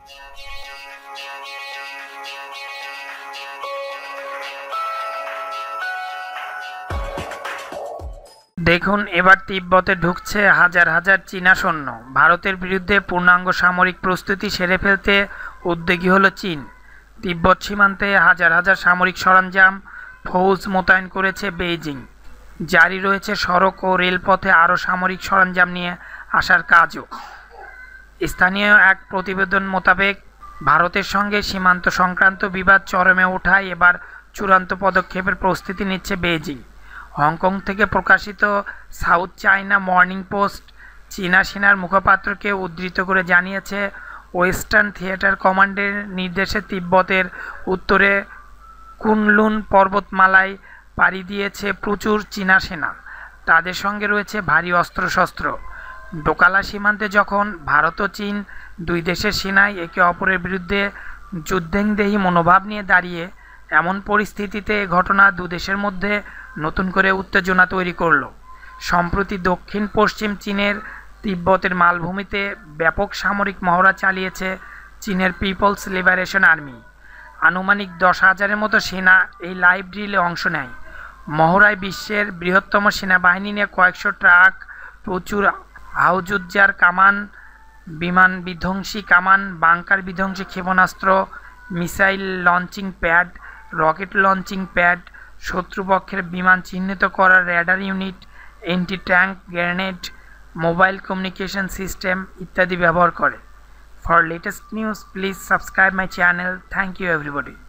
দেখুন, এবার তিব্বতে ঢুকছে হাজার হাজার চীনা সৈন্য। ভারতের বিরুদ্ধে পূর্ণাঙ্গ সামরিক প্রস্তুতি সেরে ফেলতে উদ্যোগী হলো চীন। তিব্বত সীমান্তে হাজার হাজার সামরিক সরঞ্জাম, ফৌজ মোতায়েন করেছে বেইজিং। জারি রয়েছে সড়ক ও রেলপথে আরও সামরিক সরঞ্জাম নিয়ে আসার কাজও। স্থানীয় এক প্রতিবেদন মোতাবেক ভারতের সঙ্গে সীমান্ত সংক্রান্ত বিবাদ চরমে ওঠায় এবার চূড়ান্ত পদক্ষেপের প্রস্তুতি নিচ্ছে বেইজিং। হংকং থেকে প্রকাশিত সাউথ চায়না মর্নিং পোস্ট চীনা সেনার মুখপাত্রকে উদ্ধৃত করে জানিয়েছে, ওয়েস্টার্ন থিয়েটার কমান্ডের নির্দেশে তিব্বতের উত্তরে কুনলুন পর্বতমালায় পাড়ি দিয়েছে প্রচুর চীনা সেনা। তাদের সঙ্গে রয়েছে ভারী অস্ত্রশস্ত্র। ডোকালা সীমান্তে যখন ভারত ও চীন দুই দেশের সেনাই একে অপরের বিরুদ্ধে যুদ্ধংদেহী মনোভাব নিয়ে দাঁড়িয়ে, এমন পরিস্থিতিতে ঘটনা দুদেশের মধ্যে নতুন করে উত্তেজনা তৈরি করল। সম্প্রতি দক্ষিণ পশ্চিম চীনের তিব্বতের মালভূমিতে ব্যাপক সামরিক মহড়া চালিয়েছে চীনের পিপলস লিবারেশন আর্মি। আনুমানিক 10,000-এর মতো সেনা এই লাইভ ড্রিলে অংশ নেয়। মহড়ায় বিশ্বের বৃহত্তম সেনাবাহিনী নিয়ে কয়েকশো ট্রাক, প্রচুর আউজুজ্জার কামান, বিমান বিধ্বংসী কামান, বাংকার বিধ্বংসী ক্ষেপণাস্ত্র, missile launching pad, rocket launching pad, শত্রুপক্ষের বিমান চিহ্নিত করার radar unit, anti tank grenade, mobile communication system ইত্যাদি ব্যবহার করে। For latest news please subscribe my channel. Thank you everybody.